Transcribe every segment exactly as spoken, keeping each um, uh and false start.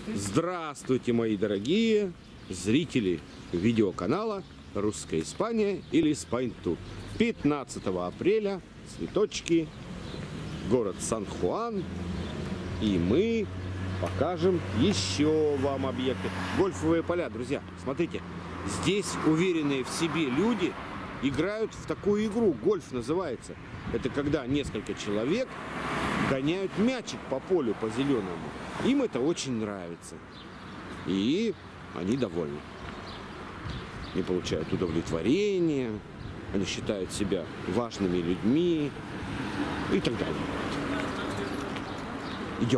Здравствуйте, мои дорогие зрители видеоканала «Русская Испания» или «Спайнтур». пятнадцатого апреля, цветочки, город Сан-Хуан. И мы покажем еще вам объекты. Гольфовые поля, друзья. Смотрите, здесь уверенные в себе люди играют в такую игру. Гольф называется. Это когда несколько человек гоняют мячик по полю, по зеленому. Им это очень нравится. И они довольны. Они получают удовлетворение. Они считают себя важными людьми. И так далее. Идем.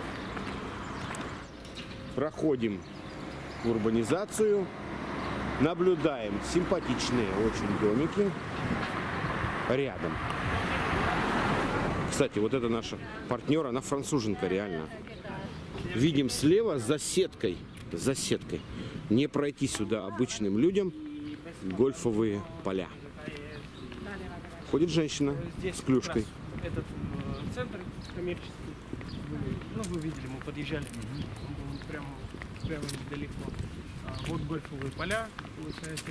Проходим урбанизацию. Наблюдаем симпатичные очень домики рядом. Кстати, вот это наша партнер, она француженка, реально. Видим слева за сеткой, за сеткой. Не пройти сюда обычным людям гольфовые поля. Ходит женщина здесь с клюшкой. Этот э, центр коммерческий. Ну, вы видели, мы подъезжали. Он прямо, прямо недалеко. А, вот гольфовые поля, получается.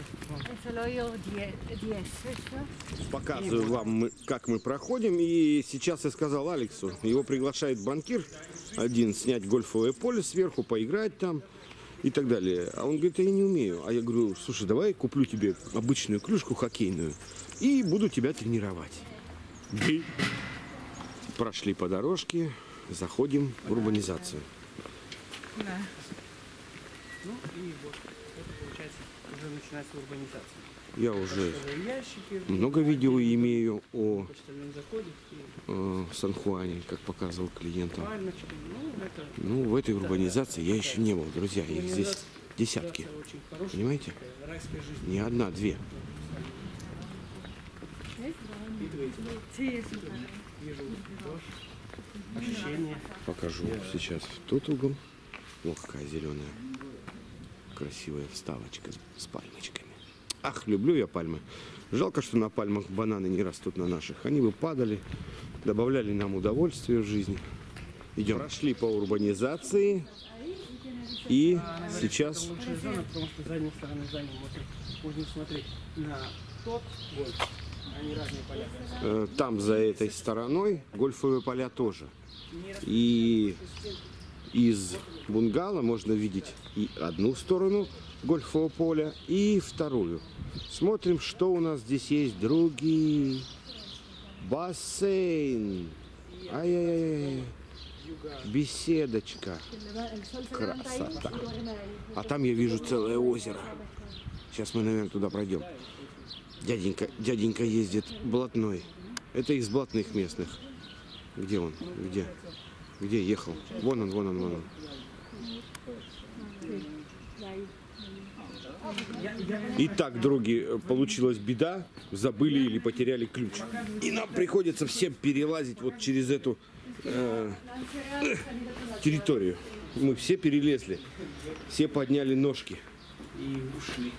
Показываю вам, мы, как мы проходим. И сейчас я сказал Алексу, его приглашает банкир один снять гольфовое поле сверху, поиграть там и так далее. А он говорит, я не умею. А я говорю, слушай, давай куплю тебе обычную клюшку хоккейную и буду тебя тренировать. И прошли по дорожке, заходим в урбанизацию. Да. Ну и вот, это получается, уже начинается урбанизация. Я уже ящики, много видео имею о заходит, э, Сан-Хуане, как показывал клиентам. пальмочки, ну, это... Ну, в этой урбанизации я еще не был, друзья. Их здесь десятки. Понимаете? Не одна, две. Ощущение. Покажу сейчас в тот угол. О, какая зеленая. Красивая вставочка с пальмочками. Ах, люблю я пальмы. Жалко, что на пальмах бананы не растут на наших. Они бы падали, добавляли нам удовольствие в жизни. Идем. Прошли по урбанизации. И А, сейчас... это лучшая зона, потому что с задней стороны здания можно смотреть на тот гольф. Они разные поля. э, там за этой стороной гольфовые поля тоже. И из бунгало можно видеть и одну сторону гольфового поля, и вторую. Смотрим, что у нас здесь есть. Другие. Бассейн. Ай-яй-яй. Беседочка. Красота. А там я вижу целое озеро. Сейчас мы, наверное, туда пройдем. Дяденька, дяденька ездит блатной. Это из блатных местных. Где он? Где? Где ехал? Вон он, вон он, вон он. Итак, други, получилась беда. Забыли или потеряли ключ. И нам приходится всем перелазить вот через эту э, э, территорию. Мы все перелезли. Все подняли ножки. И ушли.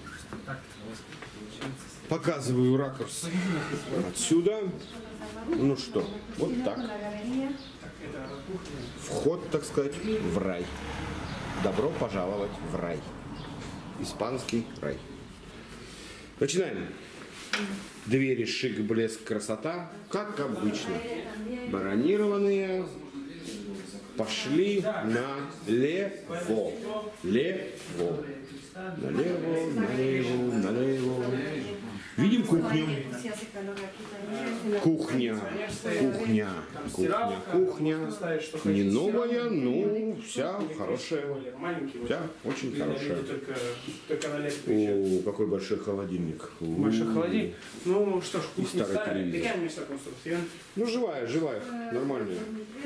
Показываю ракурс отсюда. Ну что, вот так. Вход, так сказать, в рай. Добро пожаловать в рай. Испанский рай. Начинаем. Двери, шик, блеск, красота. Как обычно. Бронированные. Пошли налево. Лево. Налево, налево, налево. Видим кухню. Кухня, кухня, кухня, кухня. Не новая, но вся хорошая. Вся очень хорошая. О, какой большой холодильник. Большой холодильник. Ну что ж, кухня старый старая. телевизор. Ну живая, живая, нормальная.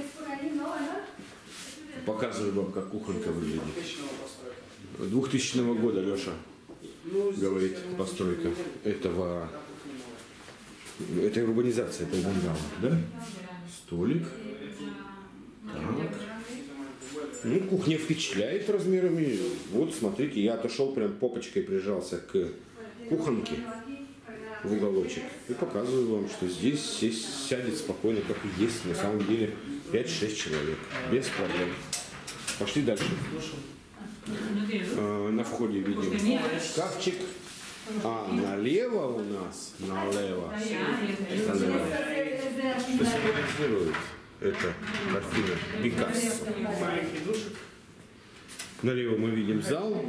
Показываю вам, как кухонка выглядит. двухтысячного года, Леша говорит, постройка этого, этой урбанизации, этого бунгало, да? Столик. Так. Ну, кухня впечатляет размерами. Вот, смотрите, я отошел прям попочкой, прижался к кухонке в уголочек и показываю вам, что здесь сесть, сядет спокойно, как и есть. На самом деле пять-шесть человек, без проблем. Пошли дальше. Э, на входе видим шкафчик. А налево у нас, налево, налево, что символизирует эта картина Пикассо. Налево мы видим зал,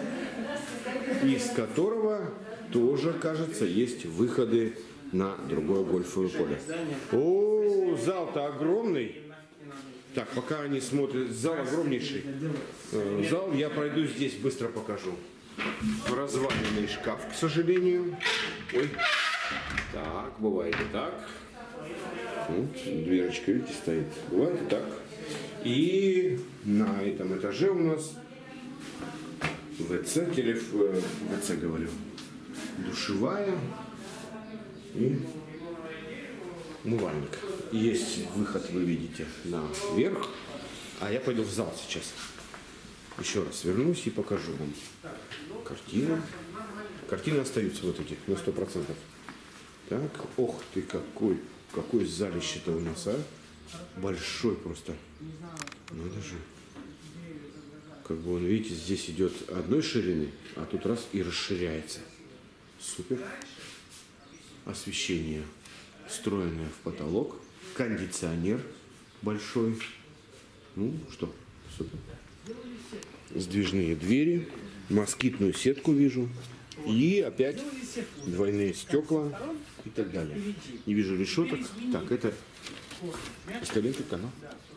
из которого тоже, кажется, есть выходы на другое гольфовое поле. О, зал-то огромный. Так, пока они смотрят, зал огромнейший. Зал, я пройду здесь, быстро покажу. Разваленный шкаф, к сожалению. Ой. Так, бывает и так. Вот, дверочка, видите, стоит. Бывает и так. И на этом этаже у нас ВЦ, телеф... ВЦ, говорю, душевая и умывальник. Есть выход, вы видите, наверх. А я пойду в зал сейчас. Еще раз вернусь и покажу вам картину. Картины остаются вот эти, на сто процентов. Так, ох ты, какой, какой залище-то у нас, а? Большой просто. Надо же. Как бы он, видите, здесь идет одной ширины, а тут раз и расширяется. Супер. Освещение встроенное в потолок. Кондиционер большой. Ну что, супер. Сдвижные двери. Москитную сетку вижу. И опять двойные стекла и так далее. Не вижу решеток. Так, это эскалентный канал.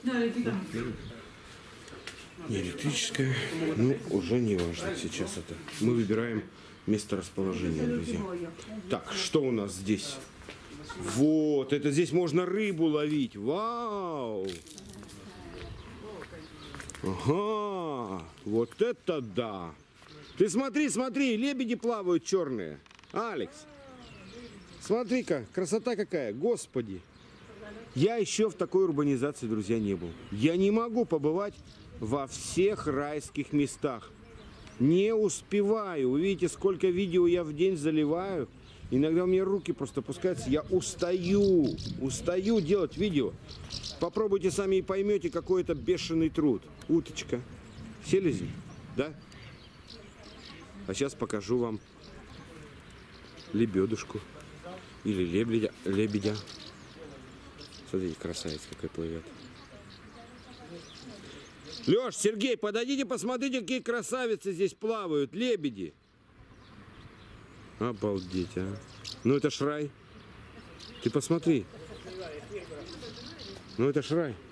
Не электрическая, ну уже не важно сейчас это. Мы выбираем место расположения, друзья. Так, что у нас здесь? Вот, это здесь можно рыбу ловить. Вау! Ага, вот это да! Ты смотри, смотри, лебеди плавают черные. Алекс, смотри-ка, красота какая, господи. Я еще в такой урбанизации, друзья, не был. Я не могу побывать во всех райских местах. Не успеваю. Вы видите, сколько видео я в день заливаю. Иногда у меня руки просто опускаются. Я устаю. Устаю делать видео. Попробуйте сами и поймете, какой это бешеный труд. Уточка. Селезень? Да? А сейчас покажу вам лебедушку. Или лебедя. лебедя. Смотрите, красавец какой плывет. Леш, Сергей, подойдите, посмотрите, какие красавицы здесь плавают. Лебеди. Обалдеть, а. Ну это ж рай. Ты посмотри. Ну это ж рай.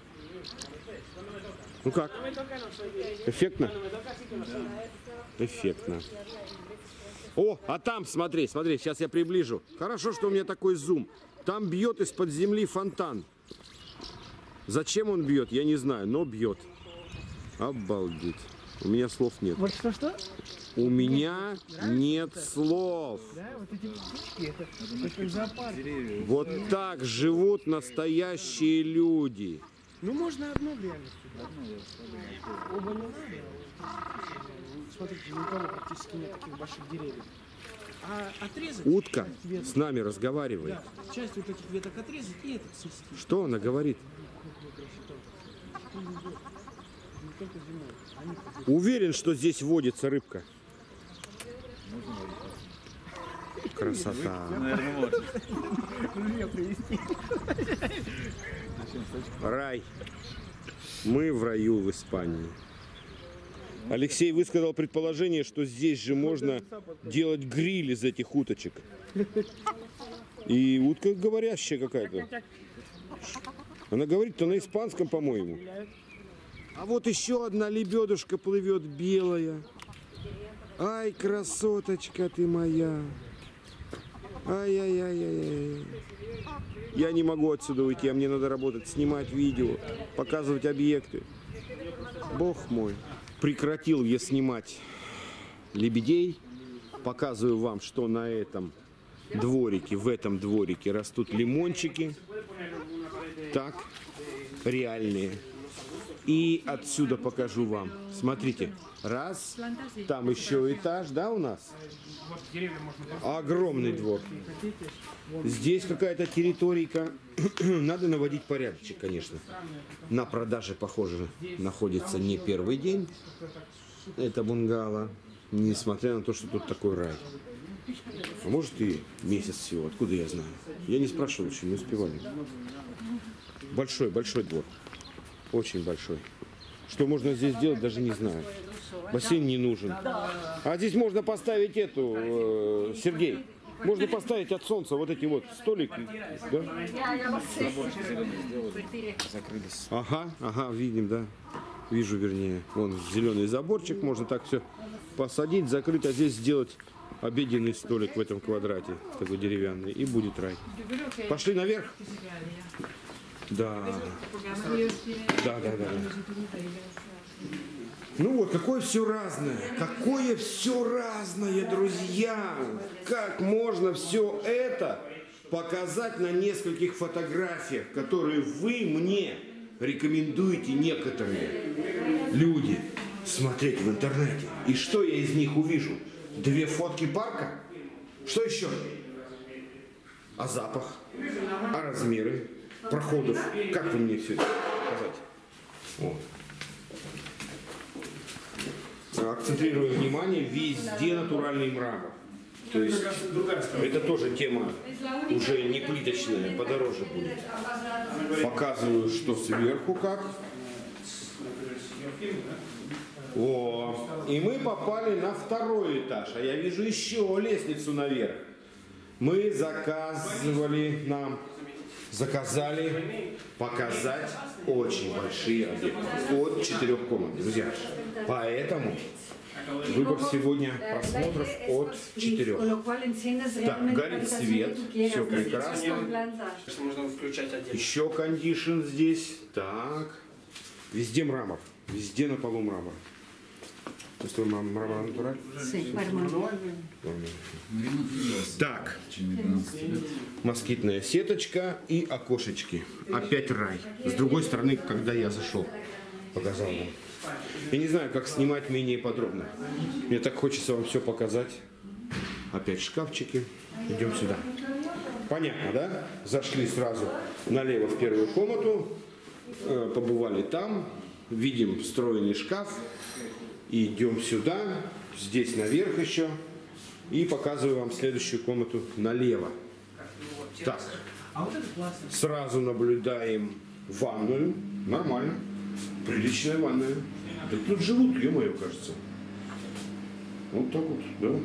Ну как? Эффектно? Эффектно. О, а там, смотри, смотри, сейчас я приближу. Хорошо, что у меня такой зум. Там бьет из-под земли фонтан. Зачем он бьет, я не знаю, но бьет. Обалдеть. У меня слов нет. Вот что-что? У меня нет слов. Да, вот эти птички, это, это зоопарк. Вот так живут настоящие люди. Ну можно одно в реальности. Оба не надо. Смотрите, никого практически нет таких больших деревьев. А отрезать... Утка веток, с нами разговаривает. Да, часть вот этих веток отрезать и этот снести. Что она говорит? Уверен, что здесь водится рыбка. Красота. Рай. Мы в раю в Испании. Алексей высказал предположение, что здесь же можно делать гриль из этих уточек. И утка говорящая какая-то. Она говорит-то на испанском, по-моему. А вот еще одна лебедушка плывет белая. Ай, красоточка ты моя. Ай-яй-яй-яй-яй. Я не могу отсюда уйти, а мне надо работать, снимать видео, показывать объекты. Бог мой. Прекратил я снимать лебедей. Показываю вам, что на этом дворике, в этом дворике растут лимончики. Так, реальные. И отсюда покажу вам. Смотрите, раз, там еще этаж, да, у нас? Вот деревья можно поставить. Огромный двор. Здесь какая-то территорийка. Надо наводить порядочек, конечно. На продаже, похоже, находится не первый день. Это бунгало. Несмотря на то, что тут такой рай. А может и месяц всего. Откуда я знаю? Я не спрашивал еще, не успевали. Большой, большой двор. Очень большой. Что можно здесь делать, даже не знаю. Бассейн не нужен. А здесь можно поставить эту, э, Сергей, можно поставить от солнца вот эти вот столики. Да? Закрылись. Ага, ага, видим, да. Вижу, вернее. Вон зеленый заборчик, можно так все посадить, закрыть, а здесь сделать обеденный столик в этом квадрате, такой деревянный, и будет рай. Пошли наверх. Да. Да, да, да. Ну вот, какое все разное. Какое все разное, друзья. Как можно все это показать на нескольких фотографиях, которые вы мне рекомендуете некоторые люди смотреть в интернете. И что я из них увижу? Две фотки парка? Что еще? А запах? А размеры? Проходов. Как вы мне все это показать? Вот. Акцентрирую внимание, везде натуральный мрамор. То есть это тоже тема уже не плиточная, подороже будет. Показываю, что сверху как. О, и мы попали на второй этаж, а я вижу еще лестницу наверх. Мы заказывали нам, заказали показать очень большие объекты, от четырех комнат, друзья. Поэтому выбор сегодня просмотров от четырех. Так, горит свет, все прекрасно. Можно включать отдельно. Еще кондишн здесь. Так, везде мрамор, везде на полу мрамор. То есть мрамор натуральный? Так, москитная сеточка и окошечки. Опять рай. С другой стороны, когда я зашел, показал вам. Я не знаю, как снимать менее подробно. Мне так хочется вам все показать. Опять шкафчики. Идем сюда. Понятно, да? Зашли сразу налево в первую комнату. Побывали там. Видим встроенный шкаф. И идем сюда. Здесь наверх еще. И показываю вам следующую комнату налево. Так. Сразу наблюдаем ванную. Нормально. Приличная ванная. Да тут живут, ё-моё, кажется. Вот так вот, да.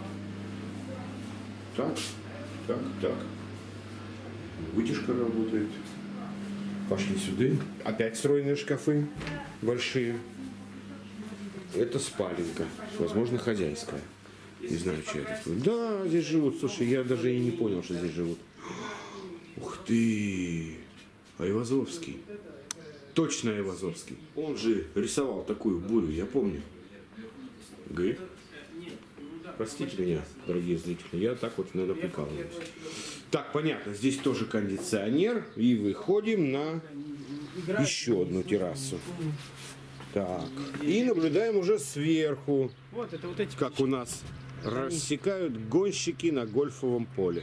Так, так, так. Вытяжка работает. Пошли сюда. Опять встроенные шкафы большие. Это спаленка. Возможно, хозяйская. Не знаю, чья это. Да, здесь живут. Слушай, я даже и не понял, что здесь живут. Ух ты! Айвазовский. Точно Айвазовский. Он же рисовал такую бурю, я помню. Говорит. Простите меня, дорогие зрители, я так вот иногда прикалываюсь. Так, понятно, здесь тоже кондиционер. И выходим на еще одну террасу. Так, и наблюдаем уже сверху, Вот это вот эти как у нас рассекают гонщики на гольфовом поле.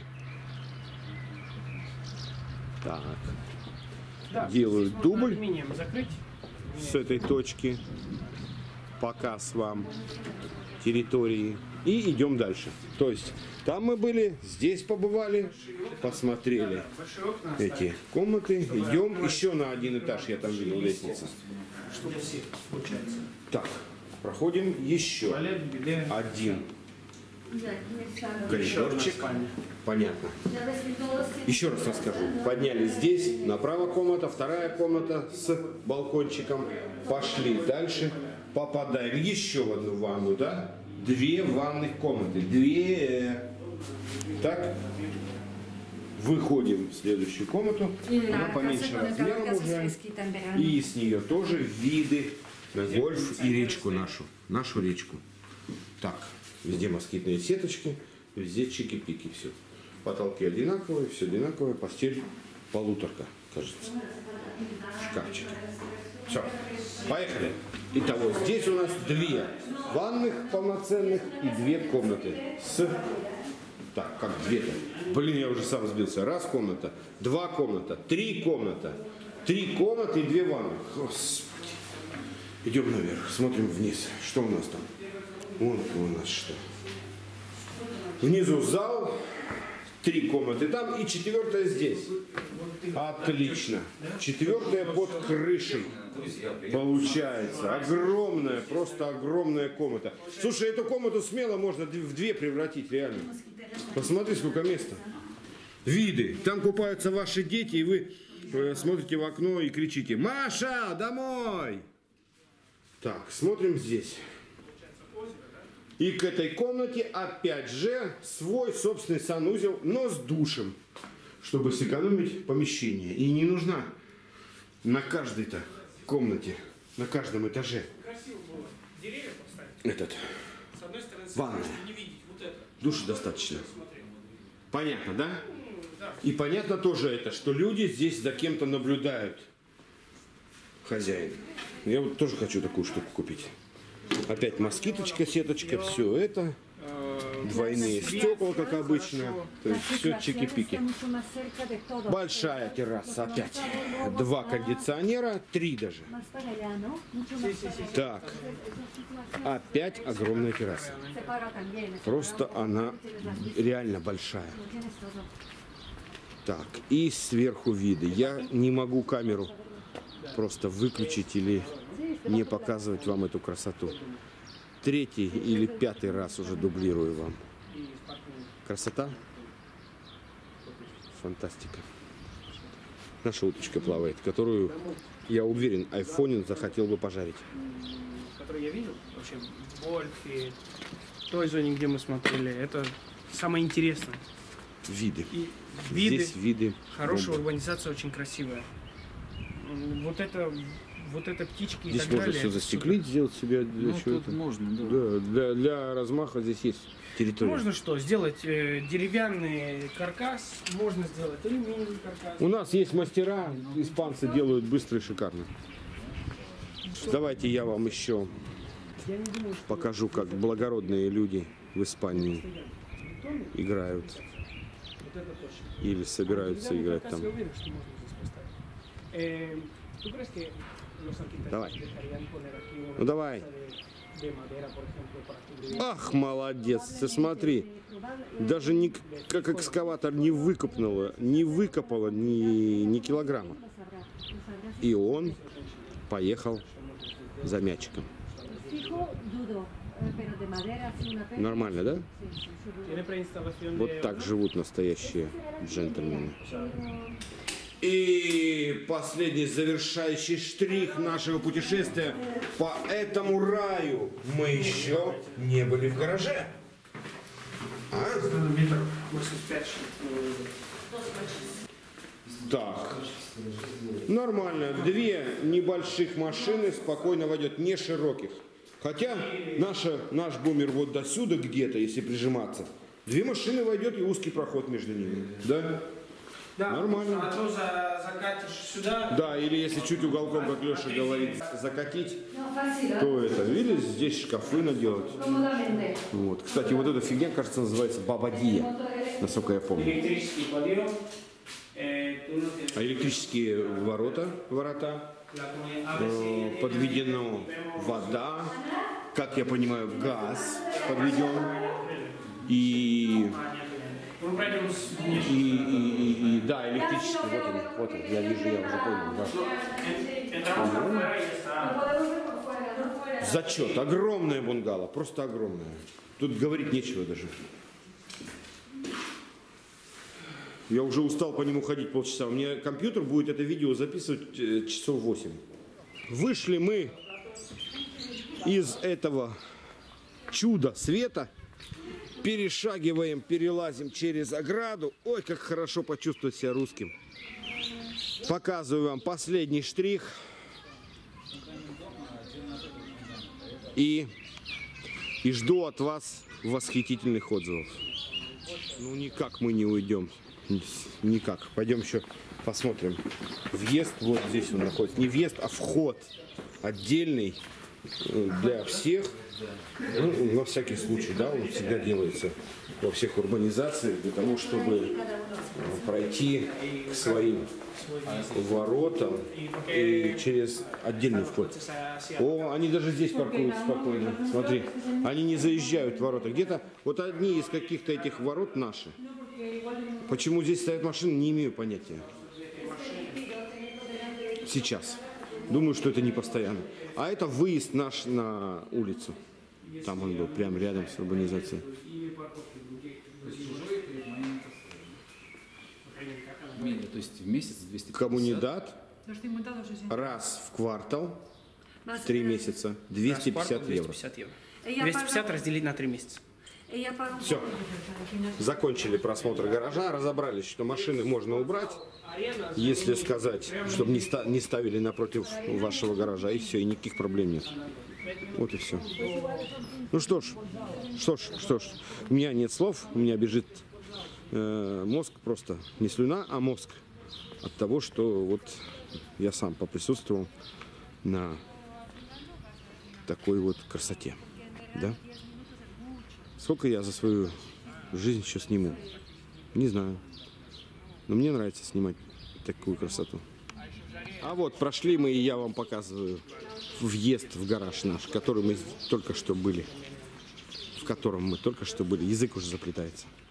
Так, Да, делаю здесь можно дубль алюминием закрыть. с этой точки. Показ вам территории. И идем дальше. То есть, там мы были, здесь побывали, посмотрели эти комнаты. Идем еще на один этаж, я там видел лестницу. Так, проходим еще Туалет, биде. один коридорчик. Понятно. Еще раз расскажу. Поднялись здесь, направо комната, вторая комната с балкончиком. Пошли дальше, попадаем еще в одну ванну, да? Две ванных комнаты. Две. Так. Выходим в следующую комнату. Она поменьше размером уже. И с нее тоже виды на гольф и речку нашу. Нашу речку. Так. Везде москитные сеточки. Везде чики-пики. Все. Потолки одинаковые. Все одинаковое. Постель полуторка, кажется. Шкафчики. Все, поехали. Итого, здесь у нас две ванных полноценных и две комнаты с... Так, как две-то? Блин, я уже сам сбился. Раз комната, два комната, три комната. Три комнаты и две ванны. Господи. Идем наверх, смотрим вниз. Что у нас там? Вон у нас что. Внизу зал, три комнаты там и четвертая здесь. Отлично. Четвертая под крышей. Получается. Огромная, просто огромная комната. Слушай, эту комнату смело можно в две превратить, реально. Посмотри, сколько места. Виды. Там купаются ваши дети, и вы смотрите в окно и кричите: «Маша, домой!» Так, смотрим здесь. И к этой комнате опять же свой собственный санузел, но с душем, чтобы сэкономить помещение. И не нужна на каждой-то комнате, на каждом этаже Красиво было. Деревья поставить. этот С одной стороны, ванная. чтобы не видеть вот это. Душа достаточно. Смотри. Понятно, да? Ну, да. И понятно тоже это, что люди здесь за кем-то наблюдают. Хозяин. Я вот тоже хочу такую штуку купить. Опять москиточка, сеточка, все это. Двойные стекла, как обычно. То есть все чики-пики. Большая терраса опять. Два кондиционера, три даже. Так. Опять огромная терраса. Просто она реально большая. Так, и сверху виды. Я не могу камеру просто выключить или не показывать вам эту красоту. Третий или пятый раз уже дублирую вам. Красота? Фантастика. Наша уточка плавает, которую, я уверен, айфонин захотел бы пожарить. Который я видел вообще в Гольфе, в той зоне, где мы смотрели, это самое интересное. Виды. И виды, Здесь виды. хорошая бомба. урбанизация, очень красивая. М, Вот это, вот это птички и Здесь так можно далее. все это застеклить, сделать себе для Ну, чего-то. тут можно, да. Да, для, для размаха здесь есть супер. территория. Можно что, сделать э, деревянный каркас, можно сделать алюминиевый каркас. У нас есть мастера, испанцы делают быстро и шикарно. Давайте я вам еще Я не думаю, что покажу, как благородные люди в Испании играют вот это точно. или собираются Деревянный играть каркас, там. я уверен, что можно здесь поставить. Э, ¿Tú crees que los arquitectos Давай. dejarían poner aquí una Ну давай. de, de madera, por ejemplo, para cubrir? Ах, молодец, ты смотри. Даже ни, как экскаватор не выкопнуло, не выкопало ни, ни килограмма. И он поехал за мячиком. Нормально, да? Tiene preinstalación Вот de так horno. живут настоящие джентльмены. И последний завершающий штрих нашего путешествия по этому раю. Мы еще не были в гараже. А? Метр восемьдесят пять. Так. Нормально. Две небольших машины спокойно войдет, не широких. Хотя наша, наш бумер вот до сюда где-то, если прижиматься. Две машины войдет и узкий проход между ними. Да? Да, Нормально. а то за, закатишь сюда. Да, или если чуть уголком, как Леша говорит, закатить, то это, видишь, здесь шкафы наделать. Вот. Кстати, вот эта фигня, кажется, называется бабадия, насколько я помню. Электрический подъем. Э, tú no tienes- А электрические ворота, ворота, la comunidad- a ver si- э, подведена вода, как я понимаю, газ подведен, и, Мы пройдем с и, и, и- и- да, электрический, вот он, вот он, я вижу, я уже понял, да. Entramos afuera y está. Зачет, огромная бунгало, просто огромная. Тут говорить нечего даже. Я уже устал по нему ходить полчаса. У меня компьютер будет это видео записывать э, часов восемь. Вышли мы из этого чуда света, перешагиваем, перелазим через ограду. Ой, как хорошо почувствовать себя русским. Показываю вам последний штрих. И, и жду от вас восхитительных отзывов. Ну никак мы не уйдем никак. Пойдем еще посмотрим. Въезд вот здесь он находится. Не въезд, а вход отдельный для всех. Ну, на всякий случай, да, он всегда делается во всех урбанизациях для того, чтобы пройти к своим воротам и через отдельный вход. О, они даже здесь паркуют спокойно. Смотри, они не заезжают в ворота. Где-то вот одни из каких-то этих ворот наши. Почему здесь стоят машины, не имею понятия. Сейчас. Думаю, что это не постоянно. А это выезд наш на улицу. Там он был, прямо рядом с урбанизацией. То есть в месяц двести пятьдесят? Коммунидат раз в квартал, в три месяца, двести пятьдесят евро. двести пятьдесят евро. двести пятьдесят разделить на три месяца. Все. Закончили просмотр гаража, разобрались, что машины можно убрать, если сказать, чтобы не, ста не ставили напротив вашего гаража, и все, и никаких проблем нет. Вот и все. Ну что ж, что ж, что ж, у меня нет слов, у меня бежит э, мозг просто, не слюна, а мозг от того, что вот я сам поприсутствовал на такой вот красоте, да? Сколько я за свою жизнь еще сниму? Не знаю. Но мне нравится снимать такую красоту. А вот прошли мы, и я вам показываю въезд в гараж наш, который мы только что были. В котором мы только что были. Язык уже заплетается.